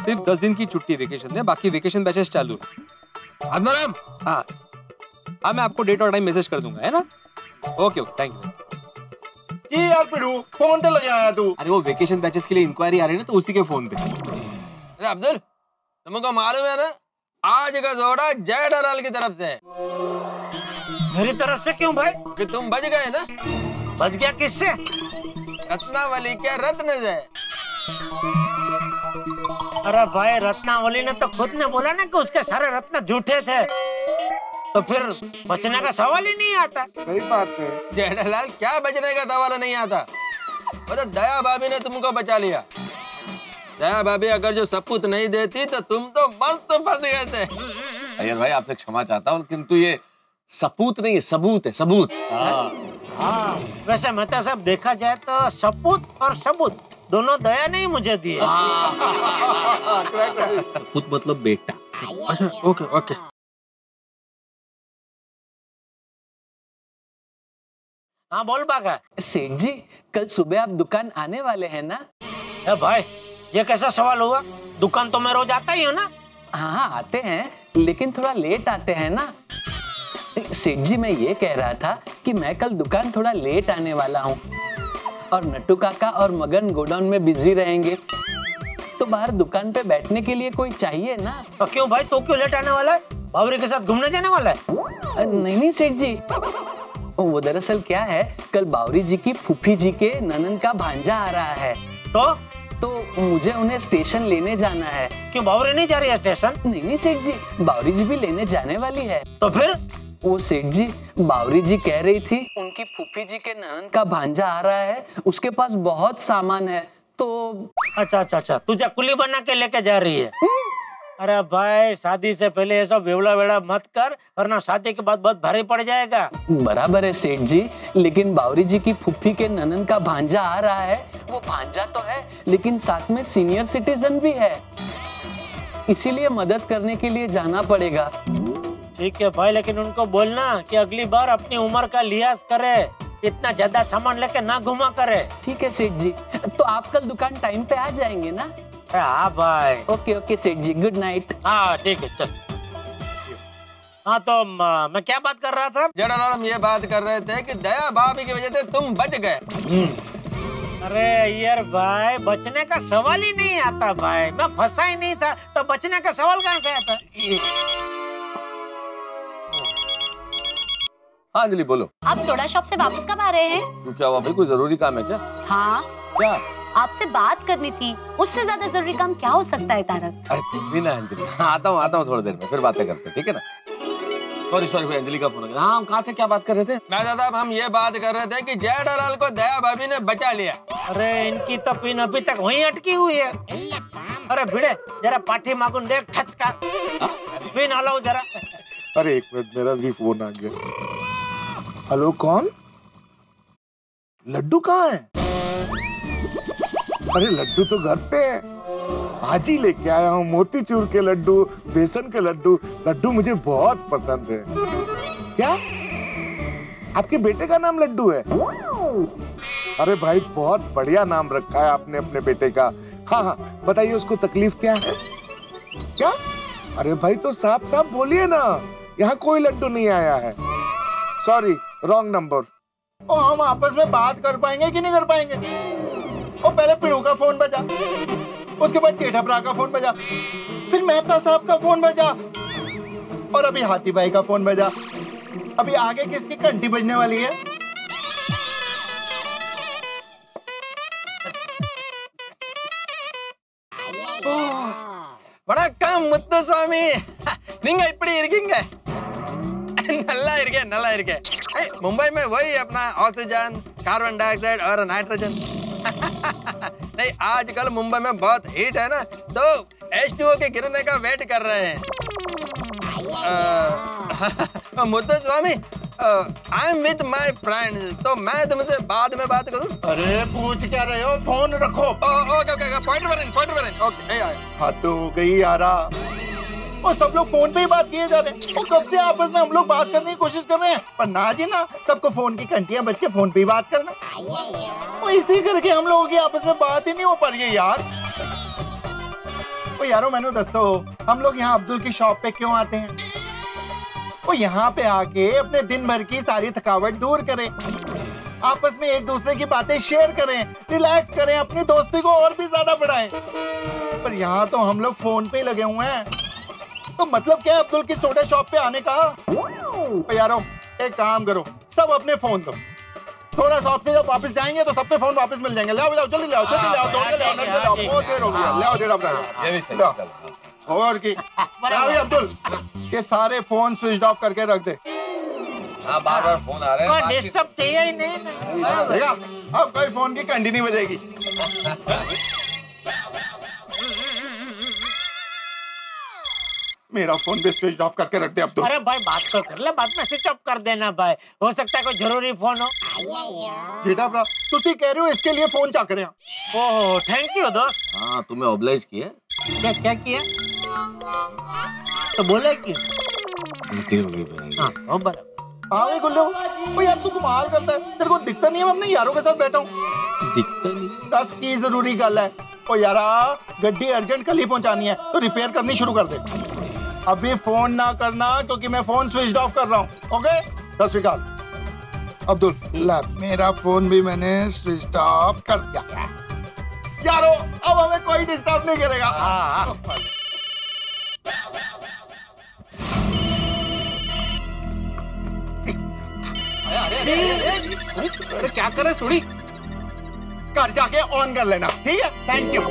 सिर्फ 10 दिन की छुट्टी वेकेशन है, बाकी वेकेशन बैचेस चालू है। आत्माराम, हाँ हाँ, मैं आपको डेट और टाइम मैसेज कर दूंगा, है ना? Okay okay, thank you. ये यार पिड़ू, फोन तो लगे आया तू। अरे वो वेकेशन बैचेस के लिए इंक्वायरी आ रही है ना, तो उसी के फोन पे। अरे अब्दुल, तुमको मालूम है ना, आज का जोड़ा जय दलाल की तरफ से है। मेरी तरफ से क्यों भाई? कि तुम बच गए ना। बच गया किससे? रत्नावली के रत्न से। अरे भाई, रत्नावली ने तो खुद ने बोला ना कि उसके सारे रत्न झूठे थे, तो फिर बचने का सवाल ही नहीं आता। सही बात है। जय दलाल, क्या बचने का सवाल नहीं आता? वो तो दया भाभी ने तुमको बचा लिया। दया भाभी अगर जो सपूत नहीं देती तो तुम तो मस्त फंस गए थे। अय्यर भाई, आपसे क्षमा चाहता हूँ, किंतु ये सपूत नहीं है, सबूत है, सबूत। हाँ, वैसे मैं तो सब देखा जाए तो सपूत और सबूत दोनों दया नहीं मुझे दिए। सपूत मतलब बेटा। अच्छा, ओके ओके। हाँ बोल बाका। सेठ जी, कल सुबह आप दुकान आने वाले हैं ना? भाई, ये कैसा सवाल हुआ? दुकान तो मैं रोज आता ही हूँ ना। हाँ आते हैं, लेकिन थोड़ा लेट आते हैं ना। सेठ जी, मैं ये कह रहा था कि मैं कल दुकान थोड़ा लेट आने वाला हूँ और नट्टू काका और मगन गोडाउन में बिजी रहेंगे, तो बाहर दुकान पे बैठने के लिए कोई चाहिए ना। तो क्यों भाई, तो क्यों लेट आने वाला है? बावरी के साथ घूमने जाने वाला है? नहीं सेठ जी, वो दरअसल क्या है, कल बावरी जी की फूफी जी के ननन का भांजा आ रहा है, तो मुझे उन्हें स्टेशन लेने जाना है। क्यों, बावरी नहीं जा रही है स्टेशन? नहीं सेठ जी, बावरी जी भी लेने जाने वाली है। तो फिर? वो सेठ जी, बावरी जी कह रही थी उनकी फूफी जी के ननन का भांजा आ रहा है, उसके पास बहुत सामान है, तो। अच्छा, तुझे कुली बना के लेके जा रही है? अरे भाई, शादी से पहले ये सब वेवड़ा वेड़ा मत कर, वरना शादी के बाद बहुत भारी पड़ जाएगा। बराबर है सेठ जी, लेकिन बावरी जी की फूफी के ननन का भांजा आ रहा है। वो भांजा तो है, लेकिन साथ में सीनियर सिटीजन भी है, इसीलिए मदद करने के लिए जाना पड़ेगा। ठीक है भाई, लेकिन उनको बोलना कि अगली बार अपनी उम्र का लिहाज करे, इतना ज्यादा सामान लेके ना घुमा करे। ठीक है सेठ जी, तो आप कल दुकान टाइम पे आ जाएंगे ना? हाँ भाई। ओके सेठ जी, गुड नाइट। हाँ ठीक है, चल। हाँ तो मैं क्या बात कर रहा था? जय दलाल, हम ये बात कर रहे थे कि दया भाभी की वजह से तुम बच गए। अरे यार भाई, बचने का सवाल ही नहीं आता भाई, मैं फंसा ही नहीं था, तो बचने का सवाल कहाँ से आता? हाँ अंजलि, बोलो। आप सोडा शॉप से वापस कब आ रहे हैं? क्यों, क्या हुआ भाई, कोई जरूरी काम है क्या? हाँ, क्या? आपसे बात करनी थी, उससे ज्यादा जरूरी काम क्या हो सकता है तारक? अरे तुम ना अंजलि, आता हूँ थोड़ी देर में, फिर बातें करते हैं, ठीक है ना? सॉरी भाई, अंजलि का फोन आ गया। हाँ, हम कहाँ थे, क्या बात कर रहे थे? मैं दादा, हम ये बात कर रहे थे कि जय दलाल को दया भाभी ने बचा लिया। अरे इनकी तो पिन अभी तक वहीं अटकी हुई है। अरे भिड़े, जरा पाठी मागुन देख, ठच का पिन हलाओ जरा। अरे एक मिनट, मेरा भी फोन आ गया। हेलो, कौन? लड्डू कहाँ है? अरे लड्डू तो घर पे है, आज ही लेके आया हूँ। मोतीचूर के लड्डू, बेसन के लड्डू। लड्डू मुझे बहुत पसंद है। क्या आपके बेटे का नाम लड्डू है? अरे भाई, बहुत बढ़िया नाम रखा है आपने अपने बेटे का। हाँ, बताइए उसको तकलीफ क्या है? क्या? अरे भाई, तो साफ साफ बोलिए ना, यहाँ कोई लड्डू नहीं आया है। Sorry, wrong number. ओ, हम आपस में बात कर पाएंगे कि नहीं कर पाएंगे? ओ, पहले पिड़ू का फोन बजा, उसके बाद जेठा का फोन बजा, फिर मेहता साहब का फोन बजा, और अभी हाथी भाई का फोन बजा। अभी आगे किसकी घंटी बजने वाली है? வணக்கம் முத்துசாமி. நீங்க இப்படி இருக்கீங்க? நல்லா இருக்கேன். मुंबई में वही अपना ऑक्सीजन, कार्बन डाइऑक्साइड और नाइट्रोजन। नहीं, आजकल मुंबई में बहुत हीट है ना, तो H2O के गिरने का वेट कर रहे हैं। Muthuswamy, I am with my friends, तो मैं तुमसे बाद में बात करूं? अरे पूछ क्या रहे हो, फोन रखो। ओके, पॉइंट वर इन। ओके, हद हो गई यारा, और सब लोग फोन पे ही बात किए जा रहे हैं। और कब से आपस में हम लोग बात करने की कोशिश कर रहे हैं, पर ना जी ना, सबको फोन की घंटियां बज के फोन पे ही बात करना। और इसी करके हम लोगों की आपस में बात ही नहीं हो पा रही है यार। ओ यारो मैंने दस्तो हम लोग यहाँ अब्दुल की शॉप पे क्यों आते हैं? वो यहाँ पे आके अपने दिन भर की सारी थकावट दूर करें, आपस में एक दूसरे की बातें शेयर करें, रिलैक्स करें, अपनी दोस्ती को और भी ज्यादा बढ़ाएं। पर यहाँ तो हम लोग फोन पे ही लगे हुए हैं। तो मतलब क्या है अब्दुल की सोडा शॉप पे आने का? ओ यारो एक काम करो, सब अपने फोन दो, थोड़ा शॉप से जब वापस जाएंगे तो सबके फोन वापस मिल जाएंगे। ले आओ जल्दी ले आओ, जल्दी ले आओ, दौड़ के ले आओ, नट ले आओ, बहुत देर हो गई है। ले आओ जरा ये भी सही चल। और की भाई अब्दुल ये सारे फोन स्विच ऑफ करके रख दे। हाँ बार-बार फोन आ रहे हैं। डिस्टर्ब चाहिए ही नहीं। देखा अब कोई फोन की घंटी नहीं बजेगी। मेरा फोन भी स्विच ऑफ करके रख दे अब्दुल। अरे भाई बात तो कर ले, बाद में स्विच ऑफ कर देना भाई, हो सकता है कोई जरूरी फोन हो। जेठा भरा तुसी कह रहे हो इसके लिए फोन चा करे? ओह थैंक यू दोस्त। हाँ तुम्हें ऑब्लाइज किया। क्या क्या किया? तो बोला क्यों? गलती हो गई भाई। हाँ वो बराबर। हाँ भाई गुल्लू, ओ यार तू कमाल करता है, तेरे को दिखता नहीं है मैं अपने यारों के साथ बैठा हूँ? दिखता नहीं। दस की जरूरी गल है। ओ यारा गड्डी अर्जेंट कल ही पहुंचानी है तो रिपेयर करनी शुरू कर दे। अभी फोन ना करना क्योंकि मैं फोन स्विच ऑफ कर रहा हूँ। ओके सत श्री अकाल। अब्दुल ला मेरा फोन भी मैंने स्विच ऑफ कर दिया। यारो अब हमें कोई डिस्टर्ब नहीं करेगा। अरे क्या करे सुड़ी? घर जाके ऑन कर लेना, ठीक है? Thank you.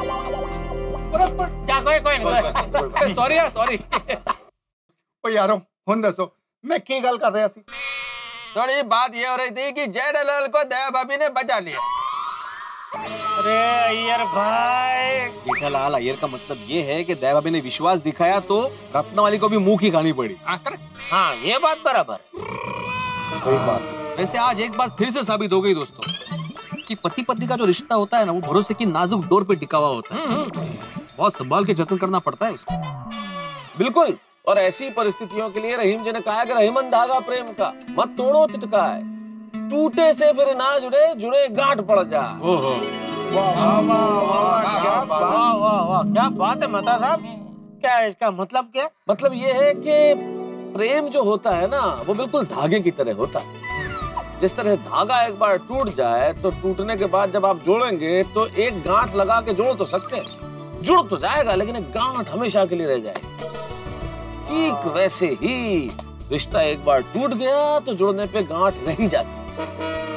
क्या कोई सॉरी यार सॉरी। ओ यारो हुन दसो मैं की गल कर रहा सी? थोड़ी बात ये हो रही थी कि जेठालाल को दया भाभी ने बचा लिया। अरे अय्यर भाई, जेठालाल अय्यर का मतलब ये है कि दया भाभी ने विश्वास दिखाया तो रत्नावाली को भी मुंह की खानी पड़ी। हाँ ये बात बराबर। सही बात। वैसे आज एक बात फिर से साबित हो गई दोस्तों कि पति पत्नी का जो रिश्ता होता है ना वो भरोसे की नाजुक डोर पे टिका हुआ होता है। बहुत संभाल के जतन करना पड़ता है उसका। बिल्कुल। और ऐसी परिस्थितियों के लिए रहीम जी ने कहा कि रहीमन धागा प्रेम का मत तोड़ो चिटका है, टूटे से फिर ना जुड़े, जुड़े गांठ पड़ जा। ओहो वाह वाह वाह क्या बात। वाह वाह वाह क्या बात है मेहता साहब। क्या है इसका मतलब? क्या मतलब ये है कि प्रेम जो होता है ना वो बिल्कुल धागे की तरह होता है। जिस तरह धागा एक बार टूट जाए तो टूटने के बाद जब आप जोड़ेंगे तो एक गांठ लगा के जोड़ तो सकते हैं, जुड़ तो जाएगा लेकिन एक गांठ हमेशा के लिए रह जाएगी। ठीक वैसे ही रिश्ता एक बार टूट गया तो जुड़ने पे गांठ रह ही जाती है।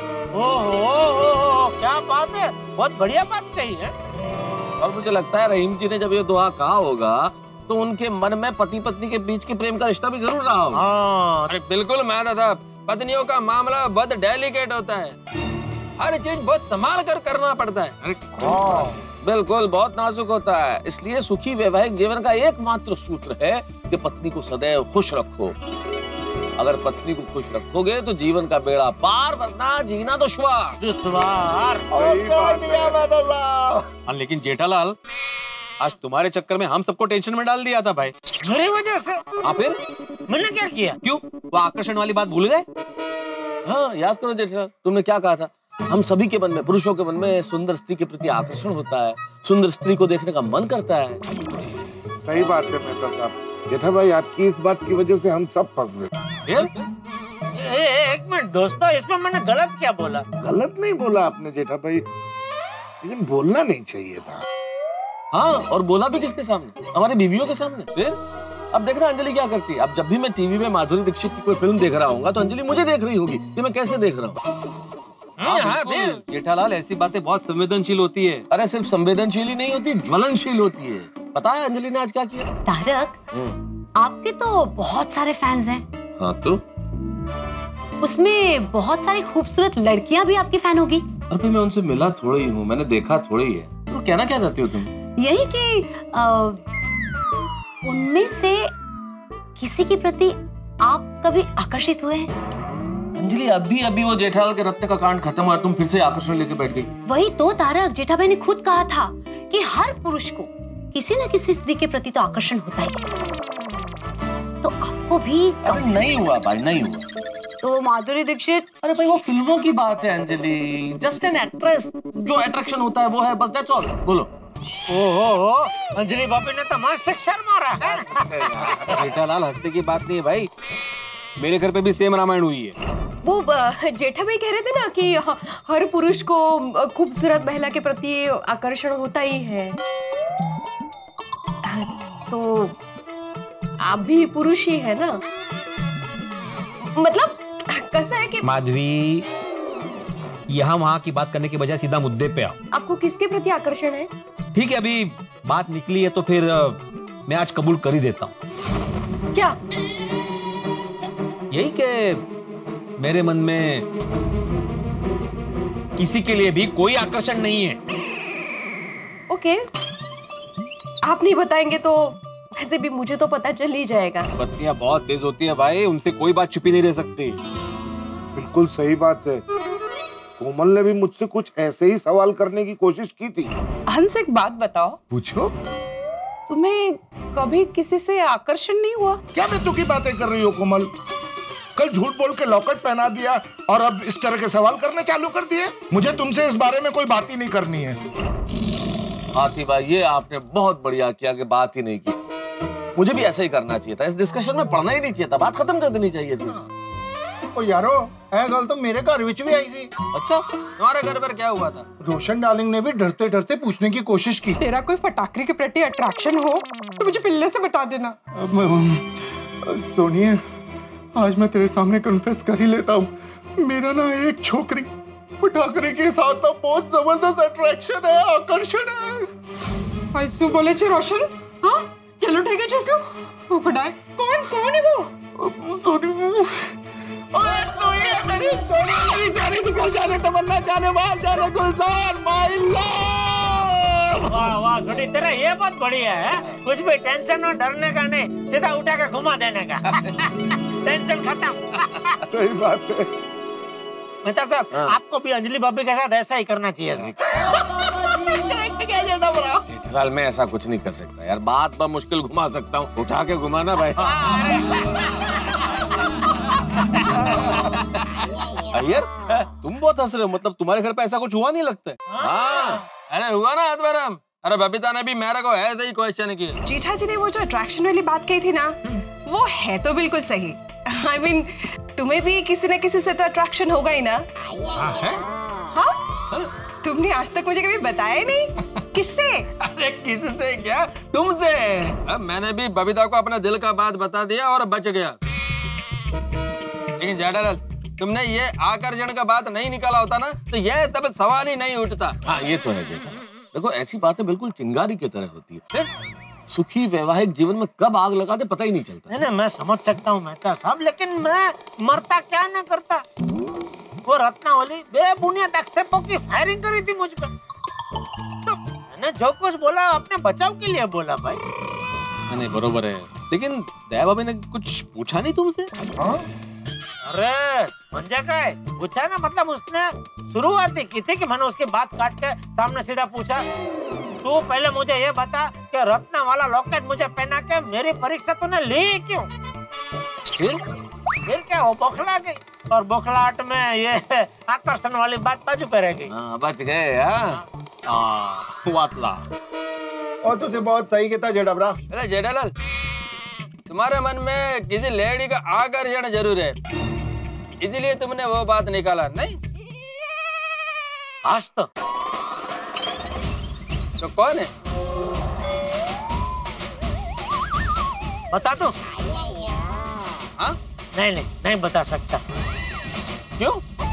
ओहो क्या बात है, बहुत बढ़िया बात कही है। और मुझे लगता है रहीम जी ने जब ये दुआ कहा होगा तो उनके मन में पति पत्नी के बीच के प्रेम का रिश्ता भी जरूर रहा होगा। हाँ अरे बिल्कुल मैं दादा, पत्नियों का मामला बहुत डेलिकेट होता है, हर चीज बहुत संभाल कर करना पड़ता है। बिल्कुल बहुत नाजुक होता है। इसलिए सुखी वैवाहिक जीवन का एकमात्र सूत्र है कि पत्नी को सदैव खुश रखो। अगर पत्नी को खुश रखोगे तो जीवन का बेड़ा पार, वरना जीना दुश्वार। हाँ लेकिन जेठालाल आज तुम्हारे चक्कर में हम सबको टेंशन में डाल दिया था भाई। मेरी वजह से? हाँ फिर मैंने क्या किया? क्यों वो आकर्षण वाली बात भूल गए? हाँ याद करो जेठा, तुमने क्या कहा था? हम सभी के मन में, पुरुषों के मन में सुंदर स्त्री के प्रति आकर्षण होता है, सुंदर स्त्री को देखने का मन करता है। सही बात है मेहता साहब। जेठा भाई आपकी इस बात की वजह से हम सब फंस गए। एक मिनट दोस्तों, इसमें मैंने गलत क्या बोला? गलत नहीं बोला आपने जेठा भाई, लेकिन बोलना नहीं चाहिए था। हाँ और बोला भी किसके सामने? हमारे बीवियों के सामने। फिर अब देखना अंजलि क्या करती है। अब जब भी मैं टीवी में माधुरी दीक्षित की कोई फिल्म देख रहा हूँ तो अंजलि मुझे देख रही होगी कि मैं कैसे देख रहा हूँ। हाँ फिर जेठालाल ऐसी बातें बहुत संवेदनशील होती है। अरे सिर्फ संवेदनशील ही नहीं होती, ज्वलनशील होती है। पता है अंजलि ने आज क्या किया? तारक, आपके तो बहुत सारे फैंस हैं। हाँ तो उसमें बहुत सारी खूबसूरत लड़कियां भी आपकी फैन होगी। अरे मैं उनसे मिला थोड़ी हूँ, मैंने देखा थोड़ी है। तो कहना क्या चाहती हो तुम? यही कि उनमें से किसी के प्रति आप कभी आकर्षित हुए हैं? अंजलि अभी अभी वो जेठालाल के रत्ते का कांड खत्म हुआ, तुम फिर से आकर्षण लेके बैठ गई। वही तो तारक, जेठाभाई ने खुद कहा था कि हर पुरुष को किसी न किसी स्त्री के प्रति तो आकर्षण होता ही। तो आपको भी? अरे नहीं हुआ भाई, नहीं हुआ। तो माधुरी दीक्षित? अरे भाई वो फिल्मों की बात है अंजलि, जस्ट एन एक्ट्रेस। जो अट्रैक्शन होता है वो है, बस दैट्स ऑल। बोलो। ओहो, अंजलि भाभी ने तो मस्त शिक्षण मारा है। जेठालाल हंसने की बात नहीं है भाई, मेरे घर पे भी सेम रामायण हुई है। वो जेठा भाई कह रहे थे ना कि हर पुरुष को खूबसूरत महिला के प्रति आकर्षण होता ही है, तो आप भी पुरुष ही है ना? मतलब कैसा है कि माधवी, यहाँ वहाँ की बात करने के बजाय सीधा मुद्दे पे आओ। आपको किसके प्रति आकर्षण है? ठीक है, अभी बात निकली है तो फिर मैं आज कबूल कर ही देता हूँ। क्या? यही कि मेरे मन में किसी के लिए भी कोई आकर्षण नहीं है। ओके, आप नहीं बताएंगे तो वैसे भी मुझे तो पता चल ही जाएगा। पत्नियां बहुत तेज होती है भाई, उनसे कोई बात छुपी नहीं रह सकती। बिल्कुल सही बात है। कोमल ने भी मुझसे कुछ ऐसे ही सवाल करने की कोशिश की थी। हंस, एक बात बताओ, पूछो। तुम्हें कभी किसी से आकर्षण नहीं हुआ? क्या बेतुकी की बातें कर रही हो कोमल? कल झूठ बोल के लॉकेट पहना दिया और अब इस तरह के सवाल करने चालू कर दिए। मुझे तुमसे इस बारे में कोई बात ही नहीं करनी है। हाथी भाई, ये आपने बहुत बढ़िया किया कि बात ही नहीं की। मुझे भी ऐसा ही करना चाहिए था, इस डिस्कशन में पढ़ना ही नहीं चाहिए था, बात खत्म कर देनी चाहिए थी। ओ यारो, ऐ गल तो मेरे घर विच भी आई सी। अच्छा, तुम्हारे घर पर क्या हुआ था? रोशन डार्लिंग ने भी डरते डरते पूछने की कोशिश की। तेरा कोई फटाकरी के प्रति अट्रैक्शन हो तो मुझे पहले से बता देना। सोनिए, आज मैं तेरे सामने कन्फेस कर ही लेता हूँ। मेरा ना एक छोकरी फटाकरी के साथ ना बहुत जबरदस्त अट्रैक्शन है, आकर्षण है। ऐसु बोले छे रोशन? हाँ, चलो ठीक है जैसु। वो कड़ाई कौन है वो? ओए तू ही है मेरी सोनी, मेरी जाने निकल जाने, तमन्ना जाने, बाहर जाने, गुलजार माय लव। वाह वाह छोटी, तेरा ये बहुत बढ़िया है। कुछ भी टेंशन और डरने का नहीं, सीधा उठा के घुमा देने का। टेंशन खत्म। सही बात है। मेहता साहब, आपको भी अंजलि भाभी के साथ ऐसा ही करना चाहिए था। जेठालाल, मैं ऐसा कुछ नहीं कर सकता यार, बात पर मुश्किल घुमा सकता हूँ, उठा के घुमाना भाई। अय्यर, तुम बहुत हंस रहे हो, मतलब तुम्हारे घर पे ऐसा कुछ हुआ नहीं लगता है? हाँ, अरे हुआ ना आत्माराम। अरे बबीता ने भी मेरे को ऐसे ही क्वेश्चन किया। जीठा जी ने वो जो अट्रैक्शन वाली बात कही थी ना, वो है तो बिल्कुल सही। I mean, तुम्हें भी किसी न किसी से तो अट्रैक्शन होगा ही ना? हाँ? तुमने आज तक मुझे कभी बताया ही नहीं। किससे? अरे किससे क्या, तुमसे। अब मैंने भी बबीता को अपना दिल का बात बता दिया और बच गया। लेकिन जेठालाल, तुमने ये आकर्षण का बात नहीं निकाला होता ना तो ये तब सवाल ही नहीं उठता। हाँ, ये तो है जेठा। देखो, ऐसी बातें बिल्कुल चिंगारी की तरह होती है। सुखी वैवाहिक जीवन में कब आग लगा दे पता ही नहीं चलता। नहीं, मैं समझ सकता हूँ मेहता साहब, लेकिन मैं मरता क्या ना करता। वो रत्नावली बेबुनियाद आक्षेपों की फायरिंग करी थी मुझ पे, तो मैंने जो कुछ बोला अपने बचाव के लिए बोला भाई। नहीं, बरोबर है, लेकिन दया भाभी ने कुछ पूछा नहीं तुमसे? अरे मंजा का है, पूछा ना, मतलब उसने शुरुआत ही की थी कि मैंने उसकी बात काट के सामने सीधा पूछा, तू पहले मुझे ये बता कि रत्न वाला लॉकेट मुझे पहना के मेरी परीक्षा तूने ली क्यों? फिर क्या, वो बौखला गई और बौखलाहट में ये आकर्षण वाली बात बाजू पे रह गई। बच गए। वासला। और तुझे बहुत सही कहता जेठाबरा। अरे जेठालाल, तुम्हारे मन में किसी लेडी का आकर्षण जरूर है, इसीलिए तुमने वो बात निकाला नहीं? आज तो कौन है? बता दो। हाँ? नहीं बता सकता। क्यों?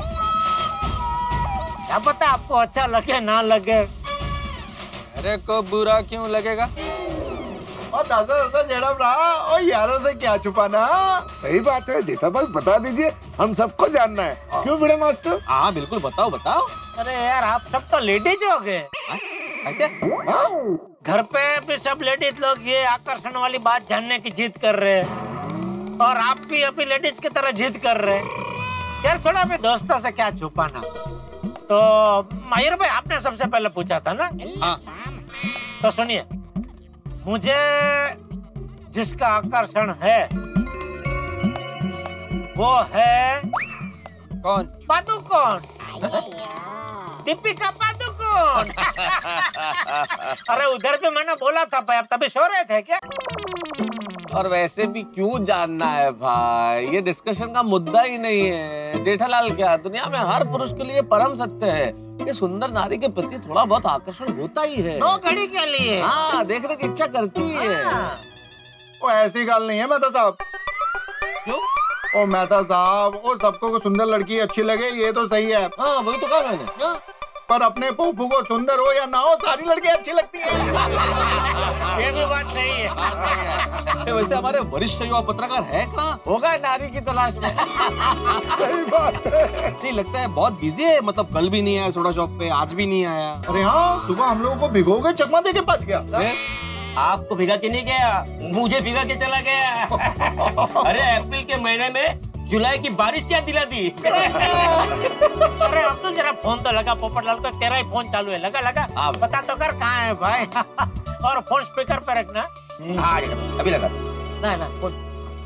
क्या पता आपको अच्छा लगे ना लगे। अरे को बुरा क्यों लगेगा? और दादा जेठाबरा, और यारों से क्या छुपाना। सही बात है जेठा भाई, बता दीजिए, हम सबको जानना है। क्यों बड़े मास्टर? हाँ बिल्कुल, बताओ बताओ। अरे यार, आप सब तो लेडीज हो गए। घर पे भी सब लेडीज लोग ये आकर्षण वाली बात जानने की जिद कर रहे हैं, और आप भी अभी लेडीज की तरह जिद कर रहे हैं। यार थोड़ा भी दोस्तों से क्या छुपाना। तो माहिर भाई, आपने सबसे पहले पूछा था ना? हाँ। तो सुनिए, मुझे जिसका आकर्षण है वो है कौन? पादुकोण, दीपिका पादुकोण। सुकून। अरे उधर भी मैंने बोला था भाई, अब तभी सो रहे थे क्या? और वैसे भी क्यों जानना है भाई, ये डिस्कशन का मुद्दा ही नहीं है। जेठालाल क्या दुनिया में हर पुरुष के लिए परम सत्य है कि सुंदर नारी के प्रति थोड़ा बहुत आकर्षण होता ही है। 2 घड़ी के लिए। हाँ, देखने की इच्छा करती है। वो ऐसी गल नहीं है मेहता साहब। क्यों? ओ मेहता साहब, वो सबको को सुंदर लड़की अच्छी लगे ये तो सही है। हाँ, वही तो कहा मैंने। पर अपने पोपू को सुंदर हो या ना हो, सारी लड़की अच्छी लगती है। ये भी बात सही है। वैसे हमारे वरिष्ठ युवा पत्रकार है कहाँ? होगा नारी की तलाश में। सही बात है। नहीं लगता है बहुत बिजी है, मतलब कल भी नहीं आया सोडा शॉप पे, आज भी नहीं आया। अरे हाँ, सुबह हम लोगों को भिगो के चकमा दे के पच गया। आपको भिगा के नहीं गया, मुझे भिगा के चला गया। अरे अप्रैल के महीने में जुलाई की बारिश याद दिला दी। अरे अब्दुल जरा फोन तो लगा पोपटलाल को, तेरा ही फोन चालू है। लगा बता तो कर कहाँ है भाई। और फोन स्पीकर पे रखना। हाँ अभी लगा। ना फोन।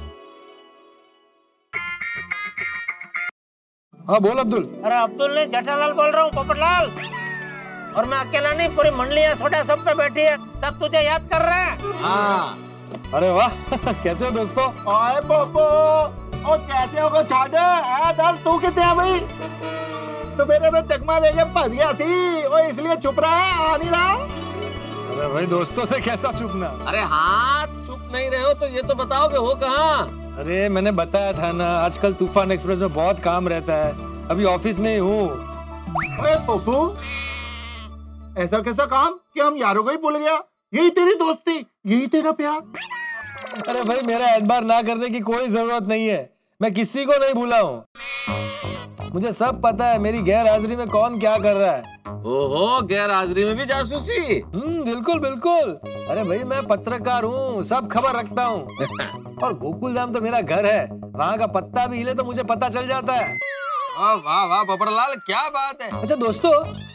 हाँ बोल अब्दुल। अरे अब्दुल ने जेठालाल बोल रहा हूँ पोपटलाल। और मैं अकेला नहीं, पूरी मंडलियाँ सोडा सब पे बैठी है, सब तुझे याद कर रहे हैं। हाँ। अरे वाह कैसे हो दोस्तों? आए पोपो, और कैसे होगा छाटे? दस तू कितने है भाई? तो मेरे तो चकमा देके फंस गया सी, और इसलिए छुप रहा है, आ नहीं रहा। अरे भाई दोस्तों से कैसा छुपना? अरे हाँ, चुप नहीं रहे हो तो ये तो बताओ कि हो कहाँ? अरे मैंने बताया था ना, आजकल तूफान एक्सप्रेस में बहुत काम रहता है, अभी ऑफिस में ही हूँ। अरे पोपू, ऐसा कैसा काम कि हम यारों को ही भूल गया? यही तेरी दोस्ती, यही तेरा प्यार। अरे भाई मेरा एतबार ना करने की कोई जरूरत नहीं है, मैं किसी को नहीं भूला हूँ। मुझे सब पता है मेरी गैर हाजिरी में कौन क्या कर रहा है। ओहो, गैर हाजिरी में भी जासूसी? बिल्कुल बिल्कुल। अरे भाई मैं पत्रकार हूँ, सब खबर रखता हूँ। और गोकुल धाम तो मेरा घर है, वहाँ का पत्ता भी हिले तो मुझे पता चल जाता है। वाह वाह पोपटलाल, क्या बात है। अच्छा दोस्तों,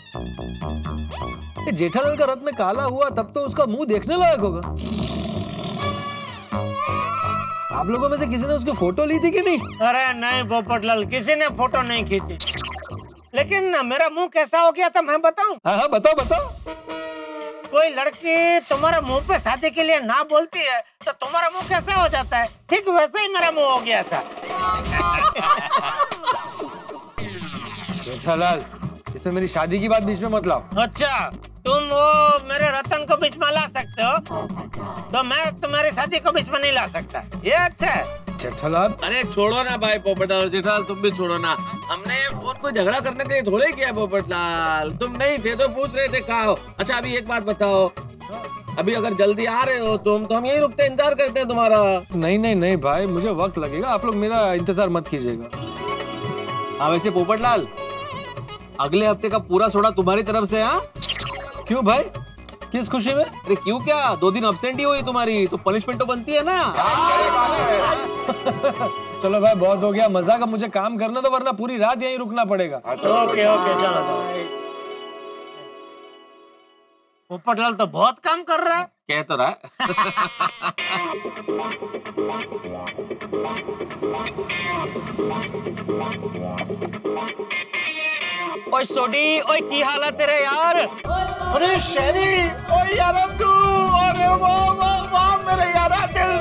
जेठालाल का रत्न काला हुआ तब तो उसका मुंह देखने लायक होगा। आप लोगों में से किसी ने उसकी फोटो ली थी कि नहीं? अरे नहीं पोपटलाल, किसी ने फोटो नहीं खींची। लेकिन मेरा मुंह कैसा हो गया था मैं बताऊं? हाँ बताओ। कोई लड़की तुम्हारे मुंह पे शादी के लिए ना बोलती है तो तुम्हारा मुंह कैसा हो जाता है, ठीक वैसे ही मेरा मुंह हो गया था। जेठालाल, इसमें मेरी शादी की बात बीच में मत लाओ। अच्छा, तुम वो मेरे रतन को बीच में ला सकते हो, तो मैं तुम्हारी शादी को बीच में नहीं ला सकता। ये अच्छा है। जेठालाल, अरे छोड़ो ना भाई पोपटलाल, जेठालाल तुम भी छोड़ो ना। हमने फोन को झगड़ा करने के लिए थोड़े किया पोपटलाल, तुम नहीं थे तो पूछ रहे थे कहाँ हो। अच्छा अभी एक बात बताओ, अभी अगर जल्दी आ रहे हो तुम तो हम यही रुकते इंतजार करते हैं तुम्हारा। नहीं भाई, मुझे वक्त लगेगा, आप लोग मेरा इंतजार मत कीजिएगा। हाँ वैसे पोपटलाल, अगले हफ्ते का पूरा सोडा तुम्हारी तरफ से। हाँ क्यों भाई, किस खुशी में? अरे क्यों क्या, 2 दिन अब्सेंट ही हुई तुम्हारी तो पनिशमेंट तो बनती है ना। चलो भाई बहुत हो गया मजाक, अब मुझे काम करना तो, वरना पूरी रात यहीं रुकना पड़ेगा। ओके चलो। पोपटलाल तो बहुत काम कर रहा है। कह तो रहा है। ओए सोडी, ओए की हालत तेरे यार? अरे शेरी, ओए यार तू, अरे वाह मेरे यारा दिल।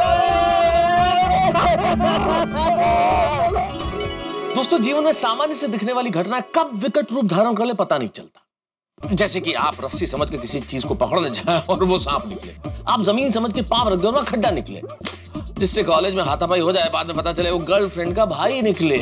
दोस्तों जीवन में सामान्य से दिखने वाली घटना कब विकट रूप धारण कर ले पता नहीं चलता। जैसे कि आप रस्सी समझ के किसी चीज को पकड़ने जाए और वो सांप निकले, आप जमीन समझ के पांव रख दो और खड्डा निकले, जिससे कॉलेज में हाथापाई हो जाए, बाद में पता चले वो गर्लफ्रेंड का भाई निकले।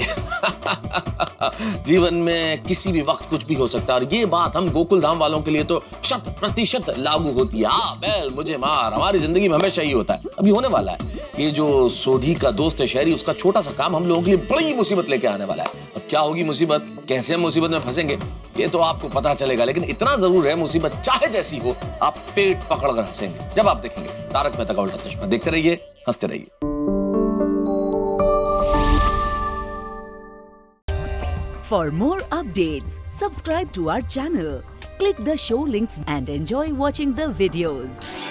जीवन में किसी भी वक्त कुछ भी हो सकता है, और ये बात हम गोकुल धाम वालों के लिए तो 100% लागू होती है। बैल मुझे मार, हमारी जिंदगी में हमेशा ही होता है, अभी होने वाला है। ये जो सोढ़ी का दोस्त है शहरी, उसका छोटा सा काम हम लोगों के लिए बड़ी मुसीबत लेके आने वाला है। अब क्या होगी मुसीबत, कैसे हम मुसीबत में फंसेंगे, ये तो आपको पता चलेगा, लेकिन इतना जरूर है मुसीबत चाहे जैसी हो, आप पेट पकड़कर हंसेंगे जब आप देखेंगे तारक मेहता का उल्टा चश्मा। देखते रहिए, हंसते रहिए। For more updates, subscribe to our channel, click the show links and enjoy watching the videos.